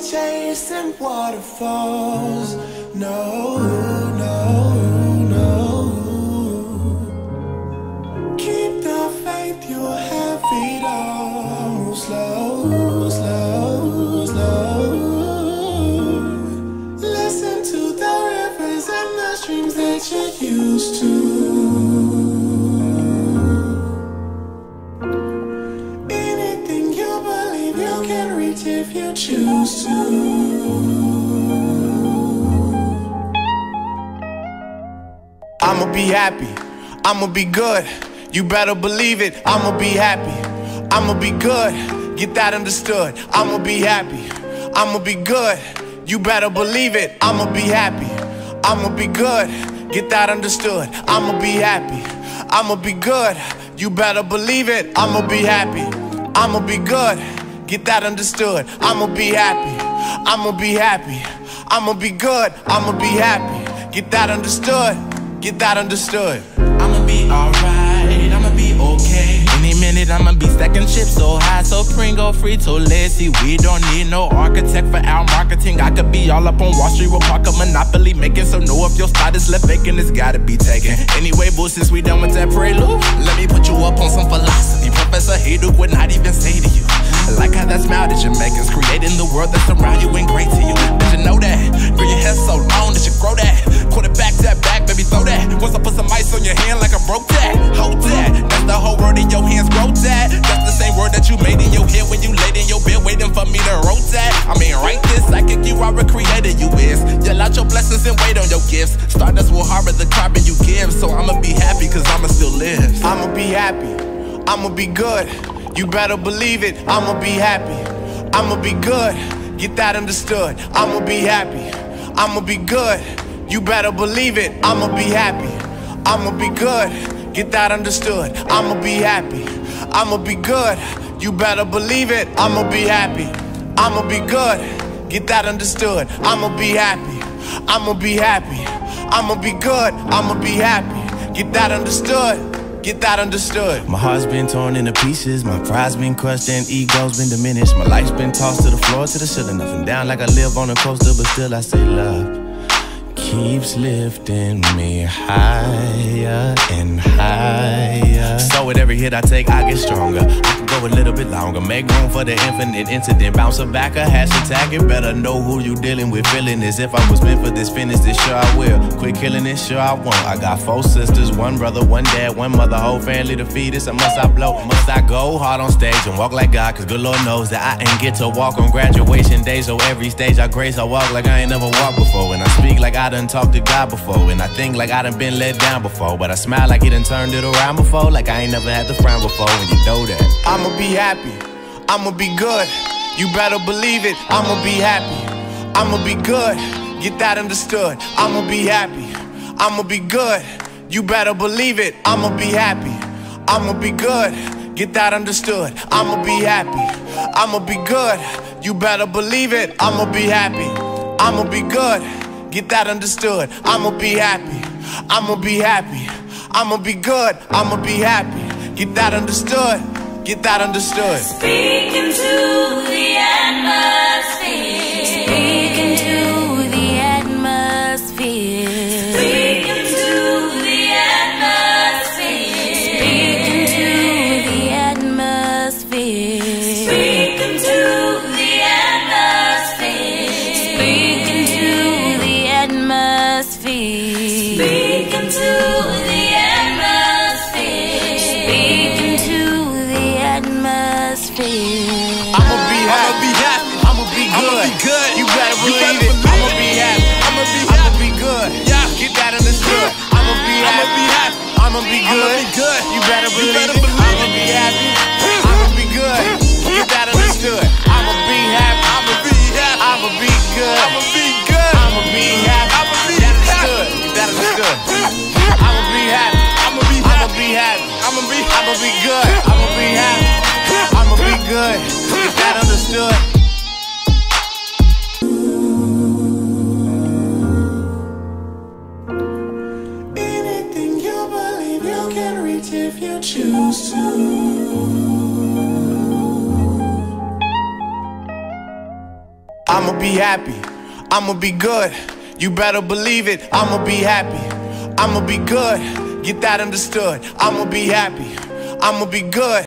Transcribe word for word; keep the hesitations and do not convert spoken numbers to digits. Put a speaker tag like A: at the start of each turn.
A: chasing waterfalls. No, no, no. Keep the faith, you'll have it all. Slow, slow, slow. Listen to the rivers and the streams that you're used to. Anything you believe you can reach if you choose to. I'ma be happy, I'ma be good, you better believe it. I'ma be happy, I'ma be good, get that understood. I'ma be happy, I'ma be good, you better believe it. I'ma be happy, I'ma be good, get that understood. I'ma be happy, I'ma be good, you better believe it. I'ma be happy, I'ma be good, get that understood. I'ma be happy, I'ma be happy, I'ma be good, I'ma be happy, get that understood. Get that understood.
B: I'ma be alright, I'ma be okay. Any minute I'ma be stacking chips so high, so Pringo free to lazy. We don't need no architect for our marketing. I could be all up on Wall Street with Parker Monopoly making. So know if your spot is left vacant, it's gotta be taken. Anyway, boo, since we done with that prelude, let me put you up on some philosophy. Professor Hayduk would not even say to you. I like how that smile that you're making is creating the world that's around you ain't great to you. Did you know that? Girl, your hair's so long that you grow that. Quarterback that back, baby, throw that. Once I put some ice on your hand like I broke that. Hold that. That's the whole word in your hands, grow that. That's the same word that you made in your head when you laid in your bed waiting for me to wrote that. I mean, write this, psychic, you are a creator, you is. Yell out your blessings and wait on your gifts. Stardust will harbor the carbon you give. So I'ma be happy cause I'ma still live.
A: I'ma be happy, I'ma be good, you better believe it. I'ma be happy, I'ma be good, get that understood. I'ma be happy, I'ma be good, you better believe it. I'ma be happy, I'ma be good, get that understood. I'ma be happy, I'ma be good, you better believe it. I'ma be happy, I'ma be good, get that understood. I'ma be happy, I'ma be happy, I'ma be good, I'ma be happy, get that understood. Get that understood.
C: My heart's been torn into pieces, my pride's been crushed and ego's been diminished. My life's been tossed to the floor, to the ceiling, up and down like I live on a coaster, but still I say love keeps lifting me higher and higher. So with every hit I take, I get stronger. I can go a little bit longer, make room for the infinite incident. Bounce it back, a hash attack it. Better know who you dealing with. Feeling as if I was meant for this, finish this, sure I will. Quit killing it, sure I won't. I got four sisters, one brother, one dad, one mother, whole family to feed us. And must I blow? Must I go hard on stage and walk like God? Cause good Lord knows that I ain't get to walk on graduation day. So every stage I grace, I walk like I ain't never walked before. And I speak like I done talked to God before. And I think like I done been let down before. But I smile like he done turned it around before. Like I ain't never had to frown before, and you know that.
A: I'ma be happy, I'ma be good, you better believe it. I'ma be happy, I'ma be good, get that understood. I'ma be happy, I'ma be good, you better believe it. I'ma be happy, I'ma be good, get that understood. I'ma be happy, I'ma be good, you better believe it. I'ma be happy, I'ma be good, get that understood. I'ma be happy, I'ma be happy, I'ma be good, I'ma be happy, get that understood. Get that understood.
D: Speak into the atmosphere. Speak into the atmosphere. Speak into the atmosphere. Speak into the atmosphere. Speak into the atmosphere. Speak into the atmosphere. Speak into the atmosphere. Speak into atmosphere.
A: I'ma be happy, I'ma be good, you better believe it. I'ma be happy, I'ma be I'ma be good, yeah, get that understood. I'ma be happy, I'ma be good, you better believe it. I'ma be happy, I'ma be good, get that understood. I'ma be happy, I'ma be happy, I'ma be good, I'ma be good, I'ma be happy, I'ma be understood, get that understood. I'ma be happy, I'ma be I'ma be happy, I'ma be I'ma be good, I'ma be happy, I'ma be good, get that understood. Anything you believe you can reach if you choose I'ma be happy, I'ma be good. You better believe it, I'ma be happy, I'ma be good. Get that understood. I'ma be happy, I'ma be good.